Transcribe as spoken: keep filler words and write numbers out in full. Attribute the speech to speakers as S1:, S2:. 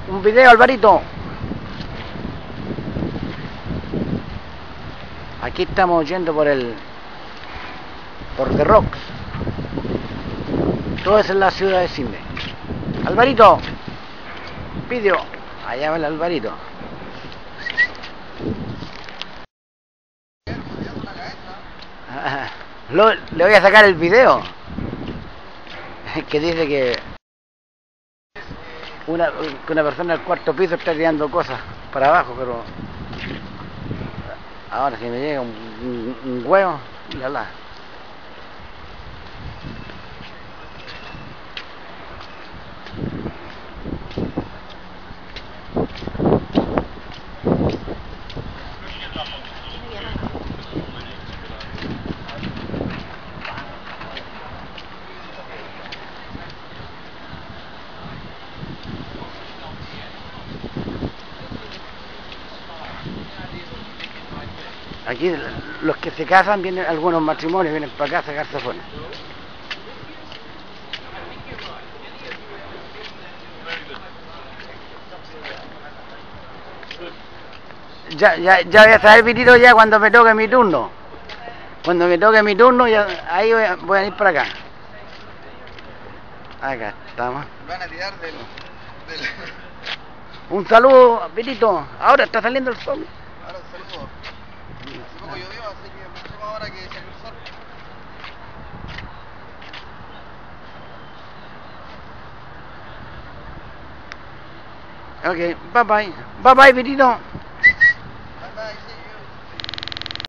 S1: un video, Alvarito. Aquí estamos yendo por el por The Rocks. Todo es en la ciudad de Sydney. Alvarito, vídeo. Allá va el Alvarito. Lo, le voy a sacar el video que dice que una, que una persona del cuarto piso está tirando cosas para abajo, pero ahora si me llega un, un, un huevo, la la. Aquí los que se casan, vienen algunos matrimonios, vienen para acá a sacarse fotos. Ya, ya, ya voy a saber, Vitito, ya cuando me toque mi turno. Cuando me toque mi turno, ya, ahí voy a, voy a ir para acá. Acá estamos.
S2: Van a tirar del... del...
S1: Un saludo, Vitito. Ahora está saliendo el sol.
S2: Ahora un saludo. Hace poco llovió, así que mucho más ahora que salió el sol.
S1: Ok, bye bye. Bye bye, Vitito.